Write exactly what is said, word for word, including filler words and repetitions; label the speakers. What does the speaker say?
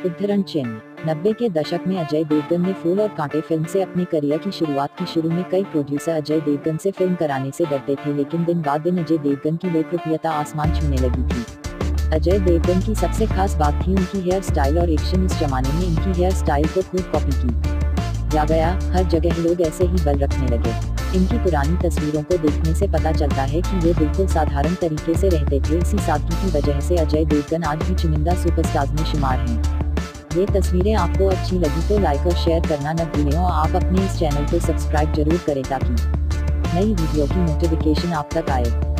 Speaker 1: उद्धरण चिन्ह नब्बे के दशक में अजय देवगन ने फूल और कांटे फिल्म से अपने करियर की शुरुआत की। शुरू में कई प्रोड्यूसर अजय देवगन से फिल्म कराने से डरते थे, लेकिन दिन बाद दिन अजय देवगन की लोकप्रियता आसमान छूने लगी थी। अजय देवगन की सबसे खास बात थी उनकी हेयर स्टाइल और एक्शन। उस जमाने में इनकी हेयर स्टाइल को खूब कॉपी की जा गया, हर जगह लोग ऐसे ही बल रखने लगे। इनकी पुरानी तस्वीरों को देखने से पता चलता है कि वे बिल्कुल साधारण तरीके से रहते थे। इसी सादगी की वजह से अजय देवगन आज भी चुनिंदा सुपरस्टार्स में शुमार हैं। ये तस्वीरें आपको अच्छी लगी तो लाइक और शेयर करना न भूलें और आप अपने इस चैनल को सब्सक्राइब जरूर करें ताकि नई वीडियो की नोटिफिकेशन आप तक आए।